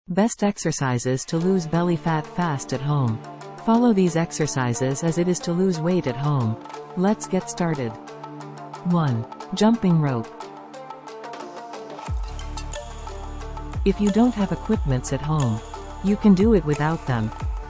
Best exercises to lose belly fat fast at home. Follow these exercises as it is to lose weight at home. Let's get started. 1. Jumping rope. If you don't have equipments at home, you can do it without them.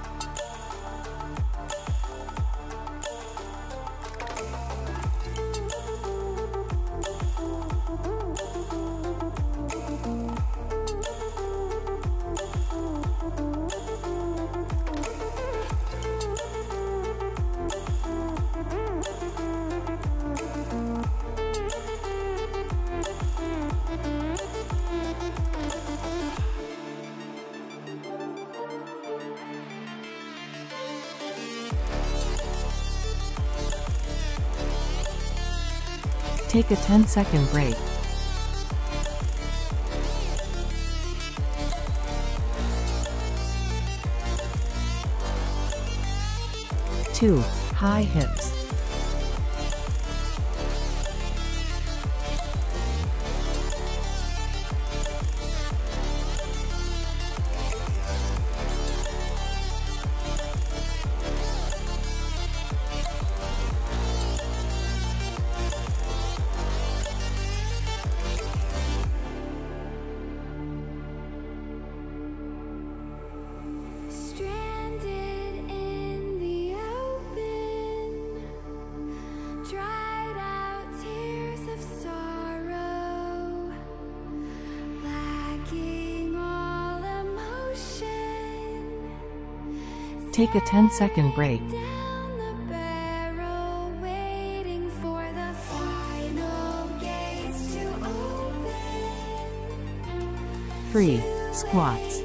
Take a 10-second break. 2. High hips. 3. Take a 10-second break. 3. Squats.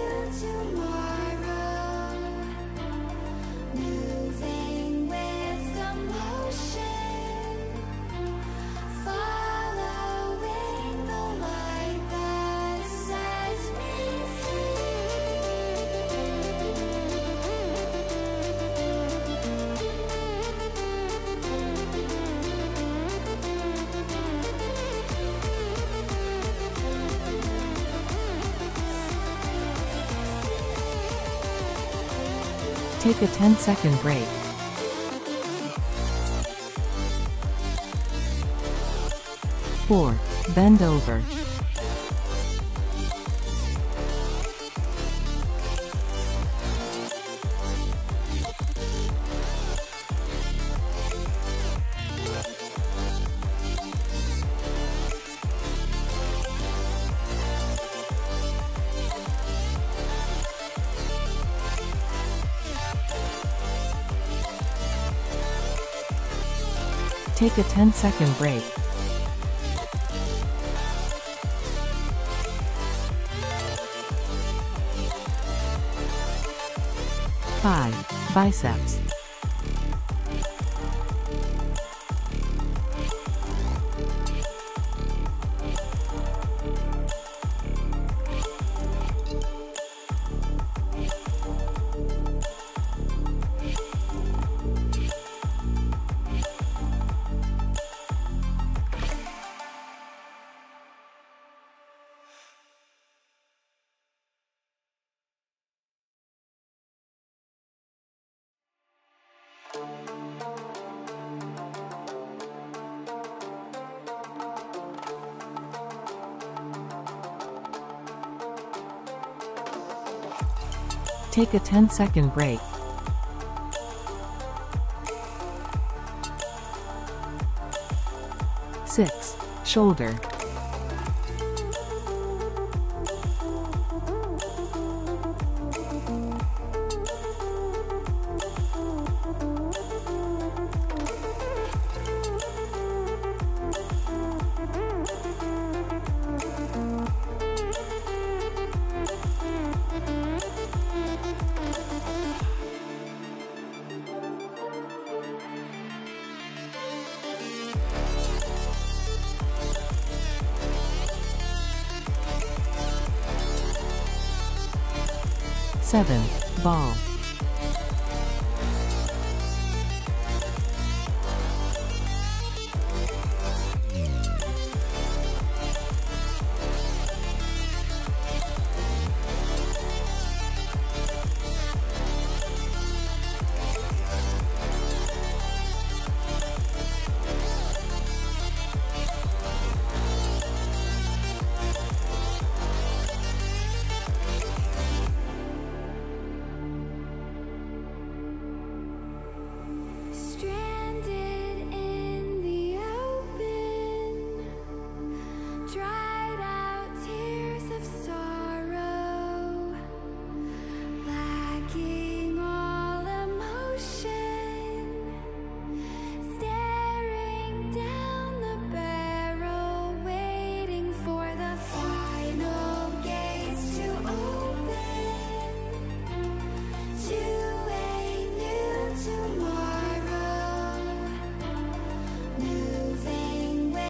'Take a 10-second break. 4. Bend over. 'Take a 10-second break. 5. Biceps. 'Take a 10-second break. 6. Shoulder. 7. Ball.